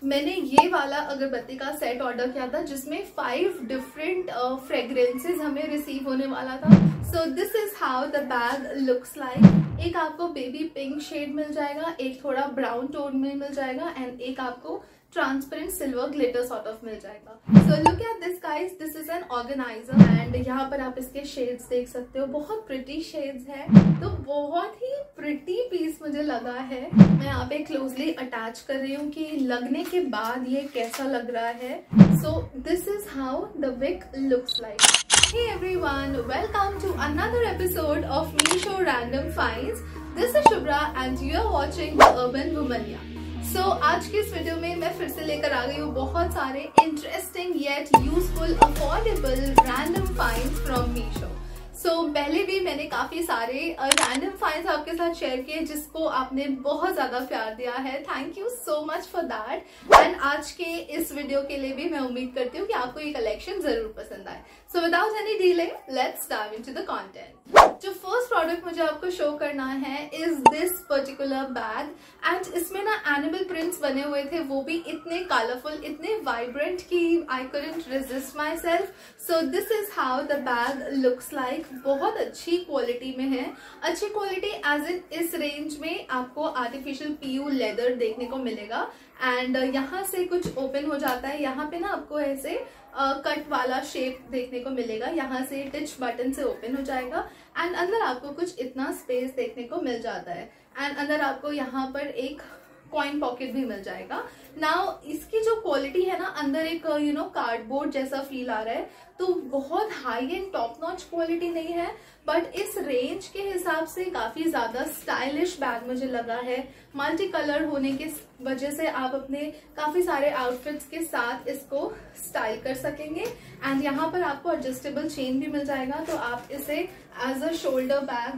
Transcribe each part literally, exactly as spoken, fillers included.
मैंने ये वाला अगरबत्ती का सेट ऑर्डर किया था जिसमें फाइव डिफरेंट फ्रेग्रेंसेस हमें रिसीव होने वाला था। So this is how the bag looks like. एक आपको बेबी पिंक शेड मिल जाएगा, एक थोड़ा ब्राउन टोन में मिल जाएगा एंड एक आपको transparent silver glitter sort of मिल जाएगा। So look at this guys, this is an organizer and यहाँ पर आप इसके शेड्स देख सकते हो, बहुत प्रिटी शेड्स है। तो बहुत ही प्रिटी पीस मुझे लगा है। मैं यहाँ पे क्लोजली अटैच कर रही हूँ कि लगने के बाद ये कैसा लग रहा है। So this is how the wick looks like. Hey everyone, welcome to another episode of Meesho Random Finds. This is Shubhra and you are watching The Urban Womania. So so, आज की इस वीडियो में मैं फिर से लेकर आ गई हूँ बहुत सारे interesting yet useful affordable random finds from Meesho. So पहले भी मैंने काफी सारे रैंडम फाइंड्स आपके साथ शेयर किए जिसको आपने बहुत ज्यादा प्यार दिया है। Thank you so much for that. And आज के इस वीडियो के लिए भी मैं उम्मीद करती हूँ कि आपको ये कलेक्शन जरूर पसंद आए। So without any delay let's dive into the content. जो फर्स्ट प्रोडक्ट मुझे आपको शो करना है is this particular bag and इसमें ना एनिमल प्रिंट्स बने हुए थे, वो भी इतने कलरफुल, इतने वाइब्रेंट कि I couldn't resist myself. So this is how the bag looks like. बहुत अच्छी क्वालिटी में है, अच्छी क्वालिटी एज इन इस रेंज में आपको आर्टिफिशियल पीयू लेदर देखने को मिलेगा एंड यहाँ से कुछ ओपन हो जाता है। यहाँ पे ना आपको ऐसे कट uh, वाला शेप देखने को मिलेगा, यहाँ से टिच बटन से ओपन हो जाएगा एंड अंदर आपको कुछ इतना स्पेस देखने को मिल जाता है एंड अंदर आपको यहाँ पर एक कॉइन पॉकेट भी मिल जाएगा। नाउ इसकी जो क्वालिटी है ना, अंदर एक यू नो कार्डबोर्ड जैसा फील आ रहा है, तो बहुत high and top notch quality नहीं है बट इस रेंज के हिसाब से काफी ज्यादा स्टाइलिश बैग मुझे लगा है। मल्टी कलर होने की वजह से आप अपने काफी सारे आउटफिट्स के साथ इसको स्टाइल कर सकेंगे एंड यहाँ पर आपको एडजस्टेबल चेन भी मिल जाएगा, तो आप इसे एज अ शोल्डर बैग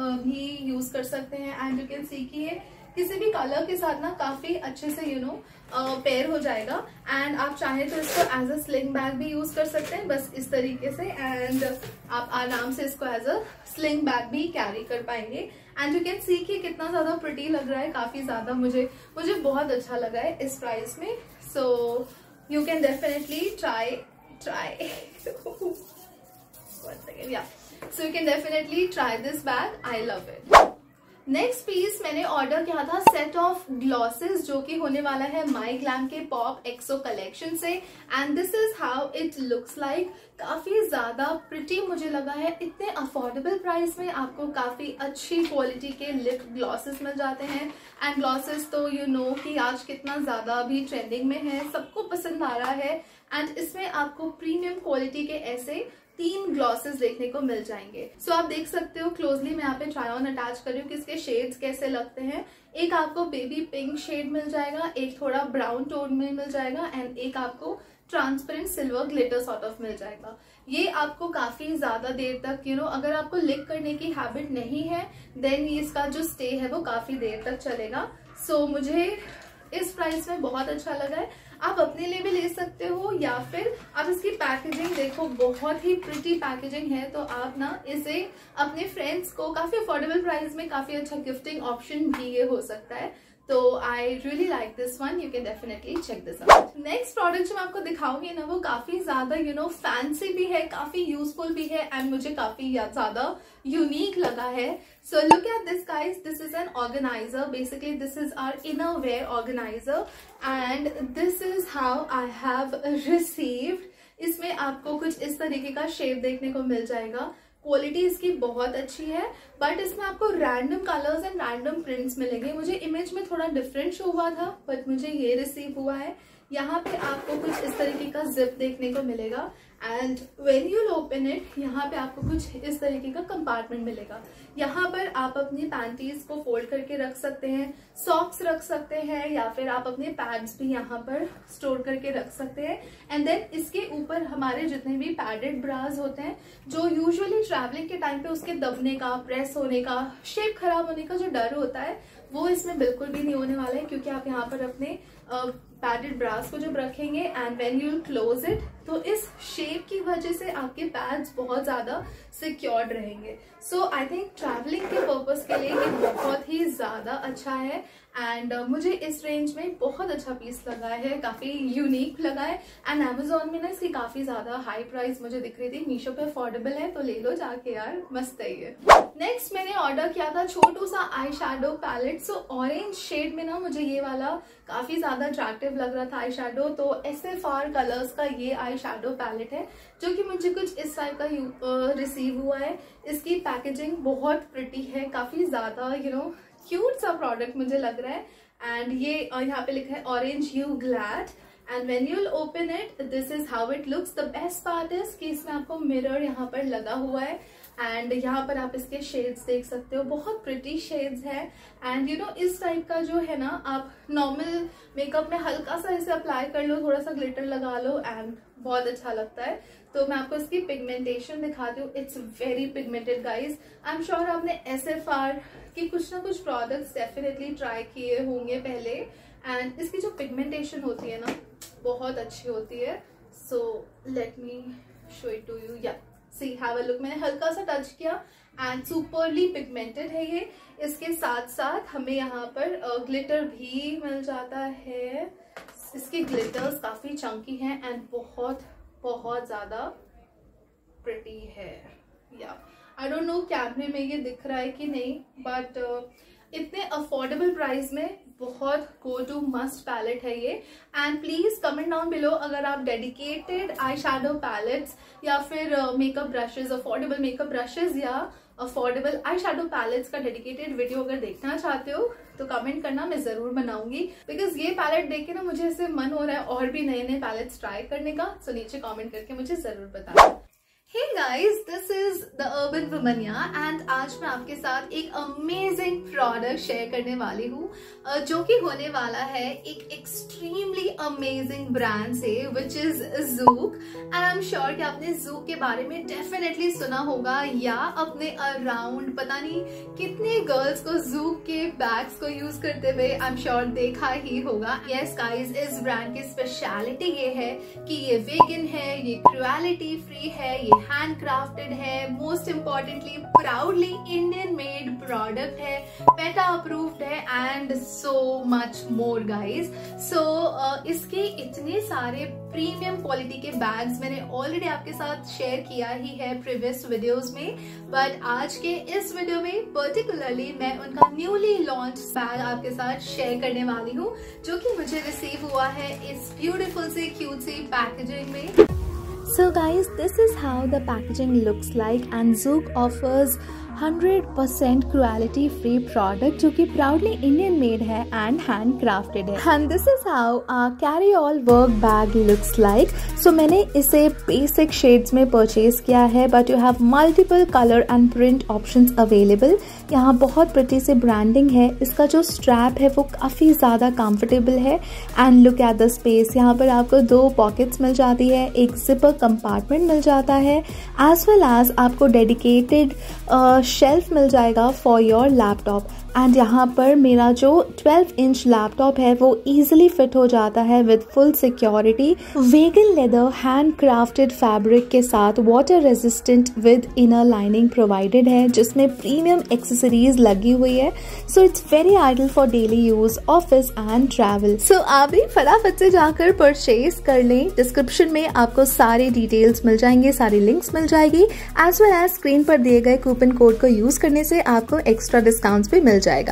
भी यूज कर सकते हैं एंड यू कैन सी कि ये किसी भी कलर के साथ ना काफी अच्छे से यू नो पेयर हो जाएगा एंड आप चाहें तो इसको एज अ स्लिंग बैग भी यूज कर सकते हैं बस इस तरीके से एंड आप आराम से इसको एज अ स्लिंग बैग भी कैरी कर पाएंगे एंड यू कैन सी कि कितना ज्यादा प्रिटी लग रहा है। काफी ज्यादा मुझे मुझे बहुत अच्छा लगा है इस प्राइस में। So you can definitely try try one second, yeah. So you can definitely try this bag. I love it. Next piece मैंने ऑर्डर किया था सेट ऑफ ग्लॉसेस जो कि होने वाला है माई ग्लैम के पॉप एक्सो कलेक्शन से and this is how it looks like. काफी ज्यादा प्रिटी मुझे लगा है। इतने अफोर्डेबल प्राइस में आपको काफी अच्छी क्वालिटी के लिप ग्लॉसेस मिल जाते हैं एंड ग्लॉसेस तो यू नो कि आज कितना ज्यादा अभी ट्रेंडिंग में है, सबको पसंद आ रहा है एंड इसमें आपको प्रीमियम क्वालिटी के ऐसे तीन ग्लॉसेस देखने को मिल जाएंगे। सो so, आप देख सकते हो क्लोजली मैं यहाँ पे ट्राई ऑन अटैच कर रही हूँ कि इसके शेड्स कैसे लगते हैं। एक आपको बेबी पिंक शेड मिल जाएगा, एक थोड़ा ब्राउन टोन में मिल जाएगा एंड एक आपको transparent silver glitter sort of मिल जाएगा। ये आपको काफी ज्यादा देर तक यू नो अगर आपको लिक करने की हैबिट नहीं है देन इसका जो स्टे है वो काफी देर तक चलेगा। सो so, मुझे इस प्राइस में बहुत अच्छा लगा है। आप अपने लिए भी ले सकते हो या फिर आप इसकी पैकेजिंग देखो, बहुत ही प्रिटी पैकेजिंग है, तो आप ना इसे अपने फ्रेंड्स को काफी अफोर्डेबल प्राइस में काफी अच्छा गिफ्टिंग ऑप्शन भी ये हो सकता है। तो I really like this one, you can definitely check this out. Next product जो मैं आपको दिखाऊंगी ना वो काफी ज्यादा यू नो फैंसी भी है, काफी यूजफुल भी है एंड मुझे काफी ज्यादा यूनिक लगा है। So look at this guys, this is an organizer. Basically this is our inner wear organizer and this is how I have received. इसमें आपको कुछ इस तरीके का शेप देखने को मिल जाएगा। क्वालिटी इसकी बहुत अच्छी है बट इसमें आपको random colours and random prints मिलेंगे। मुझे इमेज में थोड़ा डिफरेंट शो हुआ था बट मुझे ये रिसीव हुआ है। यहाँ पे आपको कुछ इस तरीके का जिप देखने को मिलेगा and when you open it यहाँ पे आपको कुछ इस तरीके का कंपार्टमेंट मिलेगा। यहाँ पर आप अपनी पैंटीज को फोल्ड करके रख सकते हैं, सॉक्स रख सकते हैं या फिर आप अपने पैड्स भी यहाँ पर स्टोर करके रख सकते हैं एंड देन इसके ऊपर हमारे जितने भी पैडेड ब्रास होते हैं जो यूजुअली ट्रैवलिंग के टाइम पे उसके दबने का, प्रेस होने का, शेप खराब होने का जो डर होता है वो इसमें बिल्कुल भी नहीं होने वाला है क्योंकि आप यहाँ पर अपने पैडेड ब्रास को जब रखेंगे and when you close it तो इस शेप की वजह से आपके पैड्स बहुत ज्यादा सिक्योर्ड रहेंगे। सो आई थिंक ट्रैवलिंग के पर्पस के लिए ये बहुत ही ज्यादा अच्छा है एंड uh, मुझे इस रेंज में बहुत अच्छा पीस लगा है, काफी यूनिक लगा है एंड अमेजोन में ना इसकी काफी ज्यादा हाई प्राइस मुझे दिख रही थी। मीशो पे अफोर्डेबल है तो ले लो जाके यार, मस्त है ये। नेक्स्ट मैंने ऑर्डर किया था छोटू सा eye shadow palette. So orange shade में ना मुझे ये वाला काफी ज्यादा अट्रैक्टिव लग रहा था आई शैडो, तो एस एफ आर कलर्स का ये आई शैडो पैलेट है जो कि मुझे कुछ इस टाइप का रिसीव हुआ है। इसकी पैकेजिंग बहुत प्रिटी है, काफी ज्यादा यू नो क्यूट सा प्रोडक्ट मुझे लग रहा है एंड ये यहाँ पे लिखा है orange you glad and when you will open it this is how it looks. The best part is कि इसमें आपको मिरर यहाँ पर लगा हुआ है एंड यहाँ पर आप इसके शेड्स देख सकते हो, बहुत प्रिटी शेड्स है एंड यू नो इस टाइप का जो है ना आप नॉर्मल मेकअप में हल्का सा इसे अप्लाई कर लो, थोड़ा सा ग्लिटर लगा लो एंड बहुत अच्छा लगता है। तो मैं आपको इसकी पिगमेंटेशन दिखाती हूँ। It's very pigmented guys. I am sure आपने एस एफ आर की कुछ ना कुछ प्रोडक्ट्स डेफिनेटली ट्राई किए होंगे पहले एंड इसकी जो पिगमेंटेशन होती है ना बहुत अच्छी होती है। So let me show it to you. या सी हैव अ लुक। मैंने हल्का सा टच किया एंड सुपरली पिगमेंटेड है ये। इसके साथ साथ हमें यहाँ पर ग्लिटर भी मिल जाता है। इसके ग्लिटर्स काफी चंकी हैं एंड बहुत बहुत ज्यादा प्रिटी है। या आई डोंट नो कैमरे में ये दिख रहा है कि नहीं, बट uh, इतने अफोर्डेबल प्राइस में बहुत गो टू मस्ट पैलेट है ये। And please comment down below अगर आप डेडिकेटेड आई शैडो पैलेट्स या फिर makeup brushes, affordable makeup brushes या अफोर्डेबल आई शैडो पैलेट्स का डेडिकेटेड वीडियो अगर देखना चाहते हो तो कमेंट करना, मैं जरूर बनाऊंगी। बिकॉज ये पैलेट देख के ना मुझे ऐसे मन हो रहा है और भी नए नए पैलेट्स ट्राई करने का। सो नीचे कमेंट करके मुझे जरूर बताना। Hey guys, this is the Urban Womania and आज मैं आपके साथ एक अमेजिंग प्रोडक्ट शेयर करने वाली हूँ जो कि होने वाला है एक एक्सट्रीमली अमेजिंग ब्रांड से which is Zouk। And I am sure कि आपने Zouk के बारे में डेफिनेटली सुना होगा या अपने अराउंड पता नहीं कितने गर्ल्स को Zouk के बैग्स को यूज करते हुए आई एम श्योर देखा ही होगा। यस गाइज, इस ब्रांड की स्पेशलिटी ये है कि ये वेगन है, ये क्रुएलिटी फ्री है, ये हैंडक्राफ्टेड है, most importantly proudly Indian made product है, पेटा अप्रूव्ड है and so much more guys. So इसके इतने सारे प्रीमियम क्वालिटी के बैग्स मैंने ऑलरेडी आपके साथ शेयर किया ही है प्रीवियस वीडियोस में, बट आज के इस वीडियो में पर्टिकुलरली मैं उनका न्यूली लॉन्च बैग आपके साथ शेयर करने वाली हूँ जो कि मुझे रिसीव हुआ है इस ब्यूटीफुल सी क्यूट सी पैकेजिंग में। So guys, this is how the packaging looks like and Zouk offers one hundred percent cruelty free product जो कि proudly Indian made है and handcrafted है। And this is how our carry all work bag looks like। So मैंने इसे basic shades में purchase किया है but you have multiple color and print options available। यहाँ बहुत pretty से branding है। इसका जो strap है वो काफ़ी ज़्यादा comfortable है and look at the space। यहाँ पर आपको दो pockets मिल जाती है, एक zipper compartment मिल जाता है as well as आपको dedicated uh, शेल्फ मिल जाएगा फॉर योर लैपटॉप। एंड यहाँ पर मेरा जो ट्वेल्व इंच लैपटॉप है वो इजीली फिट हो जाता है with full security. Vegan leather handcrafted fabric के साथ water resistant with inner lining provided है जिसमें प्रीमियम एक्सेसरीज लगी हुई है। So it's very ideal for daily use, office and travel. So आप भी फटाफट से जाकर परचेज कर लें। डिस्क्रिप्शन में आपको सारी डिटेल्स मिल जाएंगे, सारी लिंक्स मिल जाएगी एज वेल एज स्क्रीन पर दिए गए कूपन कोड को यूज करने से आपको एक्स्ट्रा डिस्काउंट्स भी मिल जाएगा।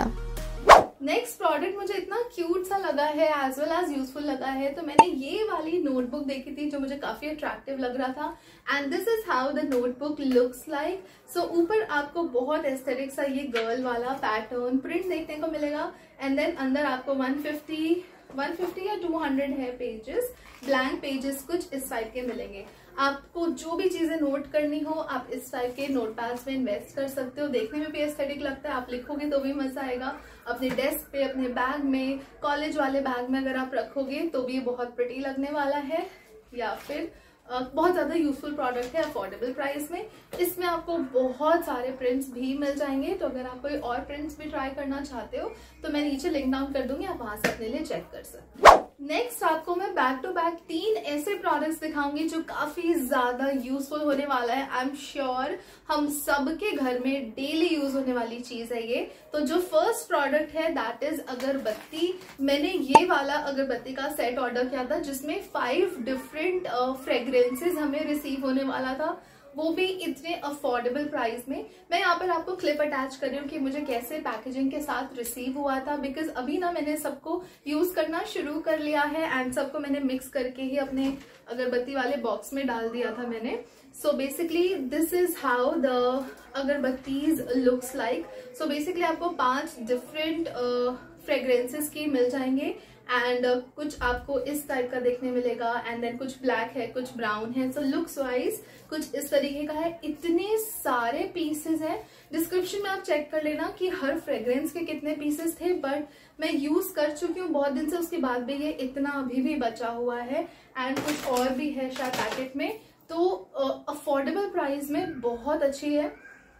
नेक्स्ट प्रोडक्ट मुझे इतना क्यूट सा लगा है एज वेल एज यूजफुल लगा है, तो मैंने ये वाली नोटबुक देखी थी जो मुझे काफी अट्रैक्टिव लग रहा था and this is how the notebook looks like. So ऊपर आपको बहुत एस्थेटिक सा ये गर्ल वाला पैटर्न प्रिंट देखने को मिलेगा एंड देन अंदर आपको वन फिफ्टी या टू हंड्रेड है पेजेस, ब्लैंक पेजेस कुछ इस टाइप के मिलेंगे। आपको जो भी चीजें नोट करनी हो आप इस टाइप के नोटपैड्स में इन्वेस्ट कर सकते हो। देखने में भी एस्थेटिक लगता है, आप लिखोगे तो भी मजा आएगा। अपने डेस्क पे, अपने बैग में, कॉलेज वाले बैग में अगर आप रखोगे तो भी बहुत प्रिटी लगने वाला है। या फिर Uh, बहुत ज़्यादा यूजफुल प्रोडक्ट है अफोर्डेबल प्राइस में। इसमें आपको बहुत सारे प्रिंट्स भी मिल जाएंगे, तो अगर आप कोई और प्रिंट्स भी ट्राई करना चाहते हो तो मैं नीचे लिंक डाउन कर दूंगी, आप वहां से अपने लिए चेक कर सकते हो। नेक्स्ट आपको मैं बैक टू बैक तीन ऐसे प्रोडक्ट्स दिखाऊंगी जो काफी ज्यादा यूजफुल होने वाला है। आई एम श्योर हम सबके घर में डेली यूज होने वाली चीज है ये। तो जो फर्स्ट प्रोडक्ट है दैट इज अगरबत्ती। मैंने ये वाला अगरबत्ती का सेट ऑर्डर किया था जिसमें फाइव डिफरेंट फ्रेग्रेंसेस हमें रिसीव होने वाला था, वो भी इतने अफोर्डेबल प्राइस में। मैं यहाँ पर आपको क्लिप अटैच कर रही हूँ कि मुझे कैसे पैकेजिंग के साथ रिसीव हुआ था, बिकॉज अभी ना मैंने सबको यूज करना शुरू कर लिया है एंड सबको मैंने मिक्स करके ही अपने अगरबत्ती वाले बॉक्स में डाल दिया था मैंने। So basically this is how the agarbattis looks like. So basically आपको पांच डिफरेंट फ्रेग्रेंसेस की मिल जाएंगे एंड uh, कुछ आपको इस टाइप का देखने मिलेगा एंड देन कुछ ब्लैक है, कुछ ब्राउन है। सो लुक्स वाइज कुछ इस तरीके का है। इतने सारे पीसेस हैं, डिस्क्रिप्शन में आप चेक कर लेना कि हर फ्रेग्रेंस के कितने पीसेस थे, बट मैं यूज कर चुकी हूँ बहुत दिन से, उसके बाद भी ये इतना अभी भी बचा हुआ है एंड कुछ और भी है शायद पैकेट में। तो अफोर्डेबल uh, प्राइस में बहुत अच्छी है,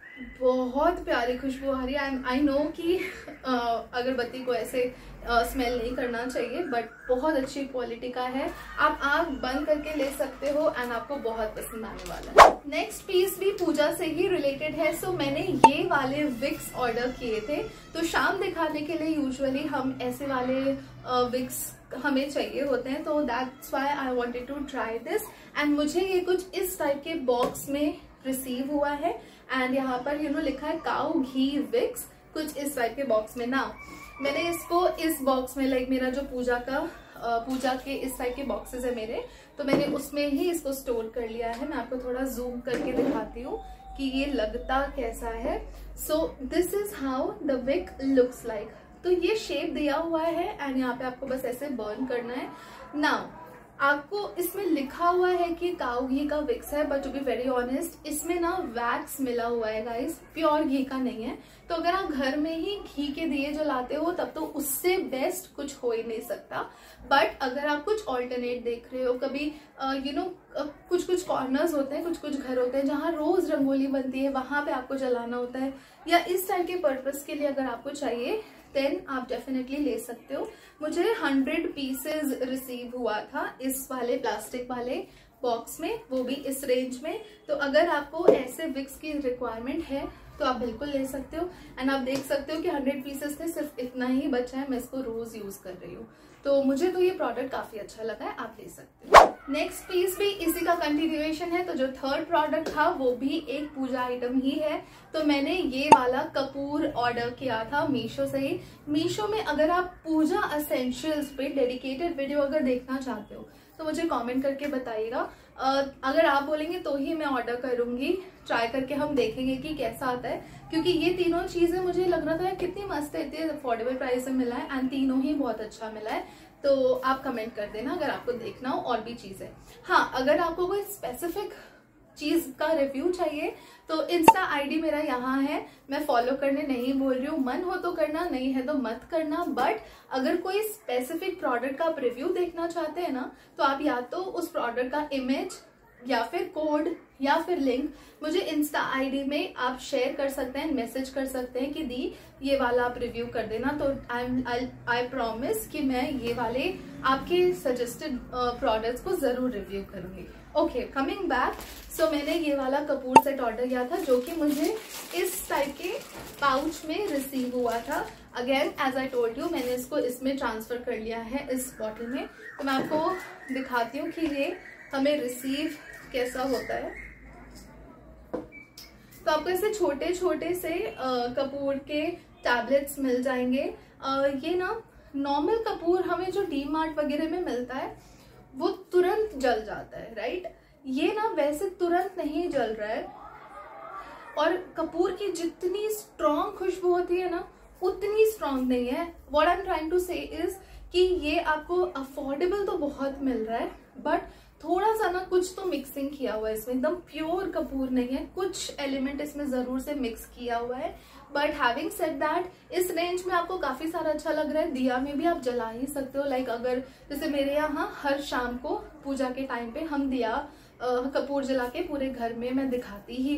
बहुत प्यारी खुशबू आ रही है। आई नो कि अगरबत्ती को ऐसे स्मेल uh, नहीं करना चाहिए, बट बहुत अच्छी क्वालिटी का है। आप आंख बंद करके ले सकते हो एंड आपको बहुत पसंद आने वाला है। नेक्स्ट पीस भी पूजा से ही रिलेटेड है। सो so, मैंने ये वाले विक्स ऑर्डर किए थे। तो शाम दिखाने के लिए यूजुअली हम ऐसे वाले विक्स uh, हमें चाहिए होते हैं, तो that's why I wanted to try this. And मुझे ये कुछ इस टाइप के बॉक्स में रिसीव हुआ है एंड यहाँ पर यू नो लिखा है काऊ घी विक्स, कुछ इस टाइप के बॉक्स में। ना मैंने इसको इस बॉक्स में लाइक मेरा जो पूजा का पूजा के इस टाइप के बॉक्सेस है मेरे, तो मैंने उसमें ही इसको स्टोर कर लिया है। मैं आपको थोड़ा जूम करके दिखाती हूँ कि ये लगता कैसा है। So this is how the wick looks like. तो ये शेप दिया हुआ है एंड यहाँ पे आपको बस ऐसे बर्न करना है। नाउ आपको इसमें लिखा हुआ है कि काऊ घी का विक्स है, but to be very honest इसमें ना वैक्स मिला हुआ है गाइस, प्योर घी का नहीं है। तो अगर आप घर में ही घी के दिए जलाते हो तब तो उससे बेस्ट कुछ हो ही नहीं सकता। बट अगर आप कुछ ऑल्टरनेट देख रहे हो, कभी यू नो कुछ कुछ कॉर्नर्स होते हैं, कुछ कुछ घर होते हैं जहाँ रोज रंगोली बनती है, वहां पे आपको जलाना होता है, या इस टाइप के पर्पस के लिए अगर आपको चाहिए देन आप डेफिनेटली ले सकते हो। मुझे हंड्रेड पीसेस रिसीव हुआ था इस वाले प्लास्टिक वाले बॉक्स में, वो भी इस रेंज में। तो अगर आपको ऐसे विक्स की रिक्वायरमेंट है तो आप बिल्कुल ले सकते हो। एंड आप देख सकते हो कि हंड्रेड पीसेस थे, सिर्फ इतना ही बचा है। मैं इसको रोज यूज कर रही हूँ, तो मुझे तो ये प्रोडक्ट काफी अच्छा लगा है, आप ले सकते हो। नेक्स्ट पीस भी इसी का कंटिन्यूएशन है। तो जो थर्ड प्रोडक्ट था वो भी एक पूजा आइटम ही है। तो मैंने ये वाला कपूर ऑर्डर किया था मीशो से ही। मीशो में अगर आप पूजा एसेंशियल्स पे डेडिकेटेड वीडियो अगर देखना चाहते हो तो मुझे कमेंट करके बताइएगा। अगर आप बोलेंगे तो ही मैं ऑर्डर करूंगी, ट्राई करके हम देखेंगे कि कैसा आता है, क्योंकि ये तीनों चीजें मुझे लग रहा था कितनी मस्त है, इतने अफोर्डेबल प्राइस में मिला है एंड तीनों ही बहुत अच्छा मिला है। तो आप कमेंट कर देना अगर आपको देखना हो और भी चीजें। हाँ, अगर आपको कोई स्पेसिफिक चीज का रिव्यू चाहिए तो इंस्टा आईडी मेरा यहाँ है, मैं फॉलो करने नहीं बोल रही हूँ, मन हो तो करना, नहीं है तो मत करना। बट अगर कोई स्पेसिफिक प्रोडक्ट का आप रिव्यू देखना चाहते हैं ना, तो आप या तो उस प्रोडक्ट का इमेज या फिर कोड या फिर लिंक मुझे इंस्टा आईडी में आप शेयर कर सकते हैं, मैसेज कर सकते हैं कि दी ये वाला आप रिव्यू कर देना। तो आई आई प्रॉमिस कि मैं ये वाले आपके सजेस्टेड प्रोडक्ट्स को जरूर रिव्यू करूंगी। Okay, coming back. सो मैंने ये वाला कपूर सेट ऑर्डर किया था जो कि मुझे इस टाइप के पाउच में रिसीव हुआ था। Again as I told you, मैंने इसको इसमें ट्रांसफर कर लिया है इस बॉटल में। तो मैं आपको दिखाती हूँ कि ये हमें रिसीव कैसा होता है। तो आपको ऐसे छोटे छोटे से कपूर के टैबलेट्स मिल जाएंगे। आ, ये ना नॉर्मल कपूर हमें जो डी मार्ट वगैरह में मिलता है वो तुरंत जल जाता है, राइट। ये ना वैसे तुरंत नहीं जल रहा है, और कपूर की जितनी स्ट्रॉन्ग खुशबू होती है ना उतनी स्ट्रॉन्ग नहीं है। What I am trying to say is कि ये आपको अफोर्डेबल तो बहुत मिल रहा है, बट थोड़ा सा ना कुछ तो मिक्सिंग किया हुआ है इसमें, एकदम प्योर कपूर नहीं है, कुछ एलिमेंट इसमें जरूर से मिक्स किया हुआ है। बट हैविंग सेड दैट, इस रेंज में आपको काफी सारा अच्छा लग रहा है। दिया में भी आप जला ही सकते हो, लाइक अगर जैसे मेरे यहाँ हर शाम को पूजा के टाइम पे हम दिया कपूर जला के पूरे घर में मैं दिखाती ही हूँ।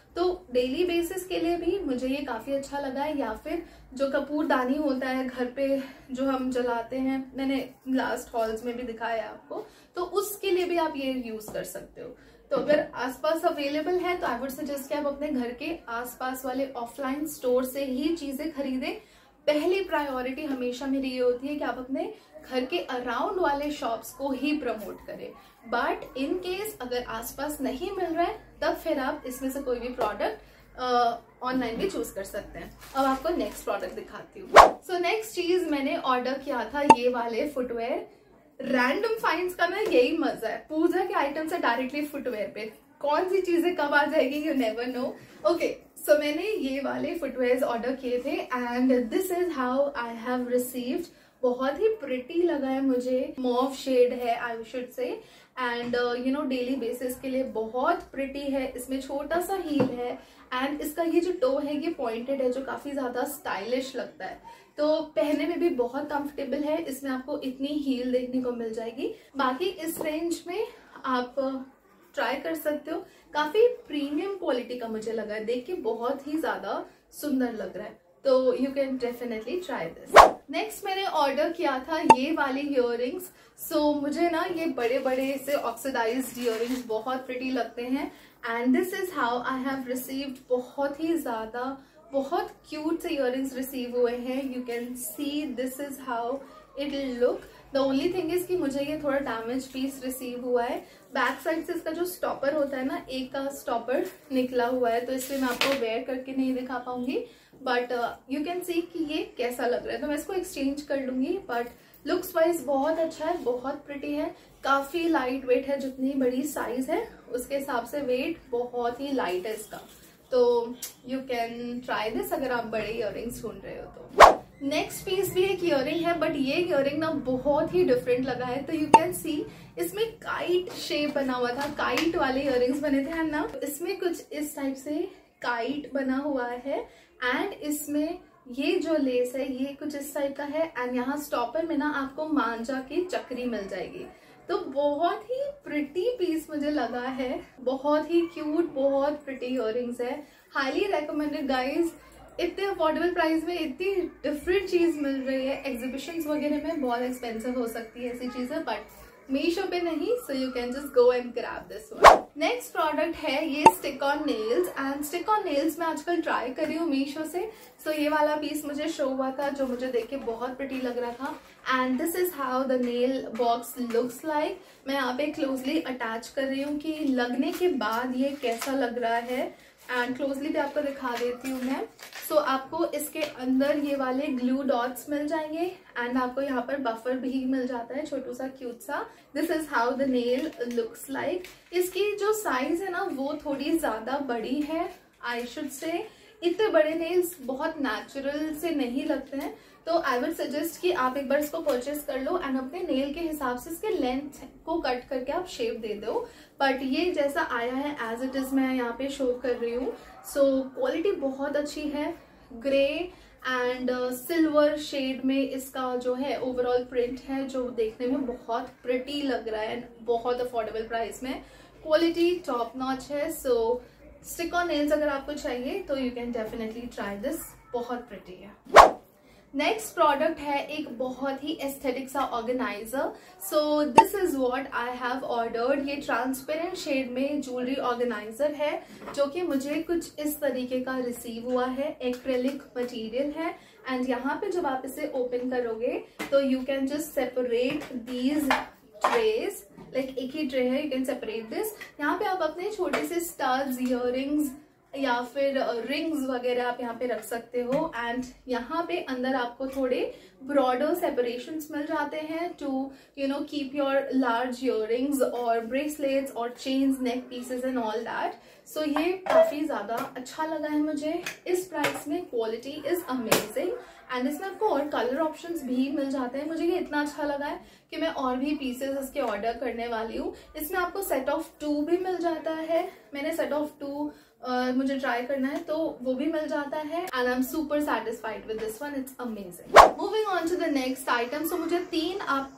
तो डेली बेसिस के लिए भी मुझे ये काफी अच्छा लगा है। या फिर जो कपूरदानी होता है घर पे जो हम जलाते हैं, मैंने लास्ट हॉल्स में भी दिखाया है आपको, तो उसके लिए भी आप ये यूज कर सकते हो। तो अगर आसपास अवेलेबल है तो आई वुड सजेस्ट कि आप अपने घर के आसपास वाले ऑफलाइन स्टोर से ही चीजें खरीदें। पहली प्रायोरिटी हमेशा मेरी ये होती है कि आप अपने घर के अराउंड वाले शॉप्स को ही प्रमोट करें। बट इन केस अगर आसपास नहीं मिल रहा है तब फिर आप इसमें से कोई भी प्रोडक्ट ऑनलाइन भी चूज कर सकते हैं। अब आपको नेक्स्ट प्रोडक्ट दिखाती हूँ। सो नेक्स्ट चीज मैंने ऑर्डर किया था ये वाले फुटवेयर। रैंडम फाइंड्स का ना यही मजा है, पूजा के आइटम से डायरेक्टली फुटवेयर पे कौन सी चीजें कब आ जाएगी you never know. Okay, so मैंने ये वाले फुटवेयर्स ऑर्डर किए थे and this is how I have received. बहुत ही प्रिटी लगा है मुझे, मॉव शेड है I should say, and you know daily basis के लिए बहुत प्रिटी है। इसमें छोटा सा हील है एंड इसका ये जो टो है ये पॉइंटेड है जो काफी ज्यादा स्टाइलिश लगता है, तो पहनने में भी बहुत कंफर्टेबल है। इसमें आपको इतनी हील देखने को मिल जाएगी। बाकी इस रेंज में आप ट्राई कर सकते हो। काफी प्रीमियम क्वालिटी का मुझे लगा है, देख के बहुत ही ज्यादा सुंदर लग रहा है, तो you can definitely try this. Next मैंने ऑर्डर किया था ये वाली इयररिंग्स। सो so, मुझे ना ये बड़े बड़े से ऑक्सीडाइज्ड इयररिंग्स बहुत प्रिटी लगते हैं and this is how I have received. बहुत ही ज्यादा बहुत क्यूट से इयररिंग्स रिसीव हुए हैं। You can see this is how it look. The only thing is कि मुझे ये थोड़ा डैमेज पीस रिसीव हुआ है। बैक साइड से इसका जो स्टॉपर होता है ना, एक का स्टॉपर निकला हुआ है, तो इसलिए मैं आपको वेयर करके नहीं दिखा पाऊंगी। बट यू कैन सी कि ये कैसा लग रहा है, तो मैं इसको एक्सचेंज कर लूंगी। बट लुक्स वाइज बहुत अच्छा है, बहुत प्रिटी है, काफी लाइट वेट है। जितनी बड़ी साइज है उसके हिसाब से वेट बहुत ही लाइट है इसका, तो यू कैन ट्राई दिस अगर आप बड़े इयररिंग्स ढूंढ रहे हो तो। नेक्स्ट पीस भी एक इयररिंग है, बट ये इयररिंग ना बहुत ही डिफरेंट लगा है। तो यू कैन सी इसमें काइट शेप बना हुआ था, काइट वाले इयररिंग्स बने थे ना, इसमें कुछ इस टाइप से काइट बना हुआ है एंड इसमें ये जो लेस है ये कुछ इस टाइप का है एंड यहाँ स्टॉपर में ना आपको मांझा की चक्री मिल जाएगी। तो बहुत ही प्रिटी पीस मुझे लगा है, बहुत ही क्यूट, बहुत प्रिटी इयररिंग्स है। Highly recommended guys. इतने अफोर्डेबल प्राइस में इतनी डिफरेंट चीज मिल रही है। एग्जीबिशंस वगैरह में बहुत एक्सपेंसिव हो सकती है ऐसी चीजें, बट मीशो पे नहीं, so you can just go and grab this one. Next product है ये stick on nails and stick on nails मैं आजकल ट्राई कर रही हूँ मीशो से। सो so, ये वाला पीस मुझे शो हुआ था जो मुझे देख के बहुत प्रिटी लग रहा था and this is how the nail box looks like. मैं यहाँ पे क्लोजली अटैच कर रही हूँ कि लगने के बाद ये कैसा लग रहा है एंड क्लोजली भी आपको दिखा देती हूँ मैं। सो so, आपको इसके अंदर ये वाले ग्लू डॉट्स मिल जाएंगे एंड आपको यहाँ पर बफर भी मिल जाता है छोटू सा क्यूट सा। This is how the nail looks like. इसकी जो साइज है ना वो थोड़ी ज्यादा बड़ी है आई शुड से। इतने बड़े नेल्स बहुत नेचुरल से नहीं लगते हैं, तो आई वुड सजेस्ट कि आप एक बार इसको परचेस कर लो एंड अपने नेल के हिसाब से इसके लेंथ को कट करके आप शेप दे दो। बट ये जैसा आया है एज इट इज मैं यहाँ पे शो कर रही हूँ। सो क्वालिटी बहुत अच्छी है। ग्रे एंड सिल्वर शेड में इसका जो है ओवरऑल प्रिंट है जो देखने में बहुत प्रिटी लग रहा है, बहुत अफोर्डेबल प्राइस में। क्वालिटी टॉप नॉच है। सो स्टिक ऑन नेल्स अगर आपको चाहिए तो you can definitely try this, बहुत प्रिटी है। नेक्स्ट प्रोडक्ट है एक बहुत ही एस्थेटिक सा organiser. So this is what I have ordered. ये ट्रांसपेरेंट शेड में ज्वेलरी ऑर्गेनाइजर है जो कि मुझे कुछ इस तरीके का रिसीव हुआ है। एक्रेलिक मटेरियल है एंड यहाँ पे जब आप इसे ओपन करोगे तो you can just separate these trays, like एक ही ट्रे है, यू कैन सेपरेट दिस। यहाँ पे आप अपने छोटे से स्टार्स, इयररिंग्स या फिर रिंग्स वगैरह आप यहाँ पे रख सकते हो एंड यहाँ पे अंदर आपको थोड़े ब्रॉडर सेपरेशंस मिल जाते हैं to you know keep your large earrings और ब्रेसलेट्स और chains, neck pieces and all that. So ये काफी ज्यादा अच्छा लगा है मुझे इस प्राइस में। क्वालिटी इज अमेजिंग एंड इसमें आपको और कलर ऑप्शंस भी मिल जाते हैं। मुझे ये इतना अच्छा लगा है कि मैं और भी पीसेस इसके ऑर्डर करने वाली हूँ। इसमें आपको सेट ऑफ टू भी मिल जाता है। मैंने सेट ऑफ टू Uh, मुझे ट्राई करना है तो वो भी मिल जाता है and I am super satisfied with this one, it's amazing. Moving on to the next item. So मुझे तीन आपको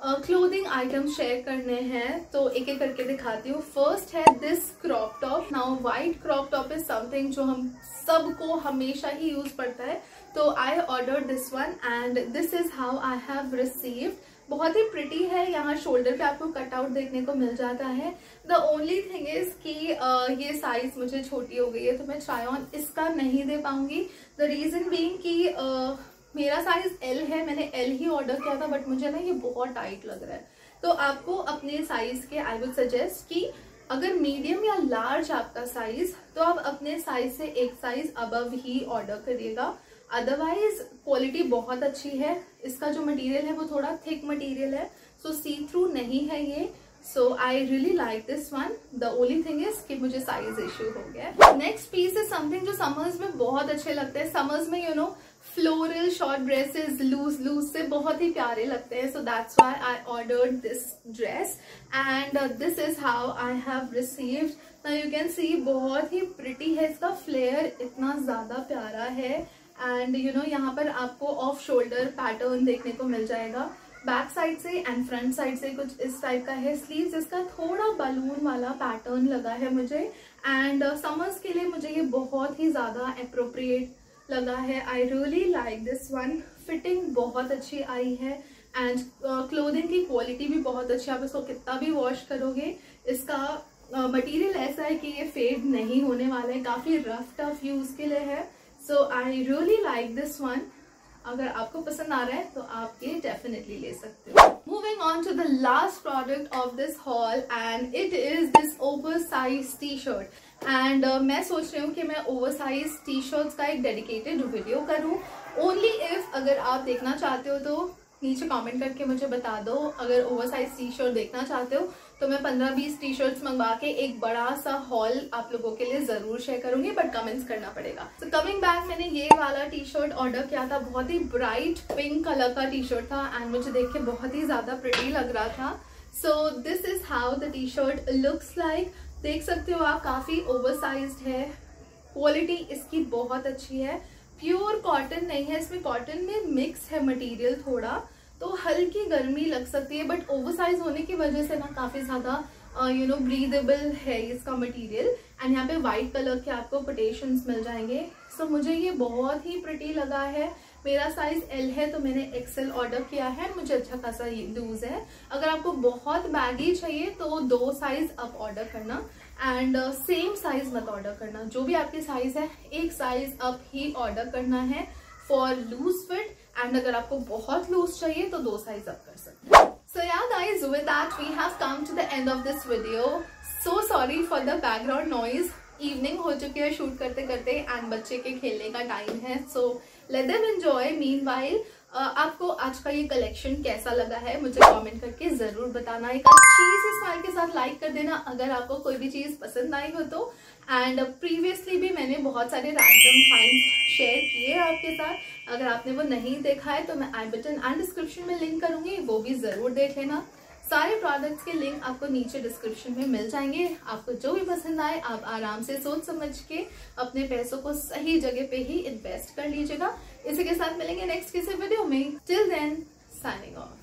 क्लोथिंग आइटम्स शेयर करने हैं तो एक एक करके दिखाती हूँ। फर्स्ट है this crop top. Now white crop top is something जो हम सबको हमेशा ही यूज पड़ता है, तो I order this one and this is how I have received. बहुत ही प्रिटी है, यहाँ शोल्डर पे आपको कटआउट देखने को मिल जाता है। द ओनली थिंग इज कि uh, ये साइज मुझे छोटी हो गई है तो मैं ट्राई ऑन इसका नहीं दे पाऊंगी। द रीजन बीइंग कि uh, मेरा साइज एल है, मैंने एल ही ऑर्डर किया था, बट मुझे ना ये बहुत टाइट लग रहा है। तो आपको अपने साइज के आई वुड सजेस्ट कि अगर मीडियम या लार्ज आपका साइज तो आप अपने साइज से एक साइज अबव ही ऑर्डर करिएगा। अदरवाइज क्वालिटी बहुत अच्छी है, इसका जो मटेरियल है वो थोड़ा थिक मटेरियल है, सो सी थ्रू नहीं है ये। So I really like this one. The only thing is कि मुझे साइज इश्यू हो गया। नेक्स्ट पीस इज समथिंग जो समर्स में बहुत अच्छे लगते हैं। समर्स में you know floral short dresses loose loose से बहुत ही प्यारे लगते हैं, so that's why I ordered this dress and this is how I have received. Now you can see बहुत ही प्रिटी है, इसका फ्लेयर इतना ज्यादा प्यारा है एंड यू नो यहाँ पर आपको ऑफ शोल्डर पैटर्न देखने को मिल जाएगा। बैक साइड से एंड फ्रंट साइड से कुछ इस टाइप का है। स्लीव्स इसका थोड़ा बलून वाला पैटर्न लगा है मुझे एंड समर्स के लिए मुझे ये बहुत ही ज्यादा अप्रोप्रिएट लगा है। I really like this one. Fitting बहुत अच्छी आई है एंड क्लोथिंग की क्वालिटी भी बहुत अच्छी। आप इसको कितना भी वॉश करोगे इसका मटेरियल uh, ऐसा है कि ये फेड नहीं होने वाला है, काफी रफ टफ यूज के लिए है। So I really like this one. अगर आपको पसंद आ रहा है तो आप ये डेफिनेटली ले सकते हो। Moving on to the last product of this haul and it is this oversize T shirt and मैं सोच रही हूँ कि मैं ओवर साइज टी शर्ट्स का एक डेडिकेटेड वीडियो करूँ। ओनली इफ अगर आप देखना चाहते हो तो नीचे कमेंट करके मुझे बता दो। अगर ओवर साइज टी शर्ट देखना चाहते हो तो मैं पंद्रह बीस टी शर्ट्स मंगवा के एक बड़ा सा हॉल आप लोगों के लिए जरूर शेयर करूंगी, बट कमेंट्स करना पड़ेगा। सो कमिंग बैक, मैंने ये वाला टी शर्ट ऑर्डर किया था। बहुत ही ब्राइट पिंक कलर का टी शर्ट था एंड मुझे देख के बहुत ही ज्यादा प्रिटी लग रहा था। So this is how the T shirt looks like. देख सकते हो आप, काफी ओवर साइज्ड है। क्वालिटी इसकी बहुत अच्छी है, प्योर कॉटन नहीं है, इसमें कॉटन में मिक्स है मटेरियल थोड़ा, तो हल्की गर्मी लग सकती है, बट ओवरसाइज होने की वजह से ना काफी ज्यादा यू नो ब्रीदेबल है इसका मटेरियल। एंड यहाँ पे व्हाइट कलर के आपको कोटेशंस मिल जाएंगे। सो so, मुझे ये बहुत ही प्रिटी लगा है। मेरा साइज एल है तो मैंने एक्सेल ऑर्डर किया है, मुझे अच्छा खासा लूज है। अगर आपको बहुत बैगी चाहिए तो दो साइज अप ऑर्डर करना एंड सेम साइज मत ऑर्डर करना। जो भी आपकी साइज है एक साइज अप ही ऑर्डर करना है फॉर लूज फिट, एंड अगर आपको बहुत लूज चाहिए तो दो साइज अप कर सकते हैं। So yeah guys, with that we have come to the end of this video. So sorry for the background noise. Evening हो चुकी है शूट करते करते एंड बच्चे के खेलने का टाइम है, so let them enjoy. Meanwhile आपको आज का ये कलेक्शन कैसा लगा है मुझे कमेंट करके जरूर बताना। एक अच्छी सी स्माइल के साथ लाइक कर देना अगर आपको कोई भी चीज पसंद आई हो तो। एंड प्रीवियसली भी मैंने बहुत सारे रैंडम फाइंड्स शेयर किए आपके साथ। अगर आपने वो नहीं देखा है तो मैं आई बटन एंड डिस्क्रिप्शन में लिंक करूंगी, वो भी जरूर देख लेना। सारे प्रोडक्ट्स के लिंक आपको नीचे डिस्क्रिप्शन में मिल जाएंगे। आपको जो भी पसंद आए आप आराम से सोच समझ के अपने पैसों को सही जगह पे ही इन्वेस्ट कर लीजिएगा। इसी के साथ मिलेंगे नेक्स्ट किसी वीडियो में। Till then signing of.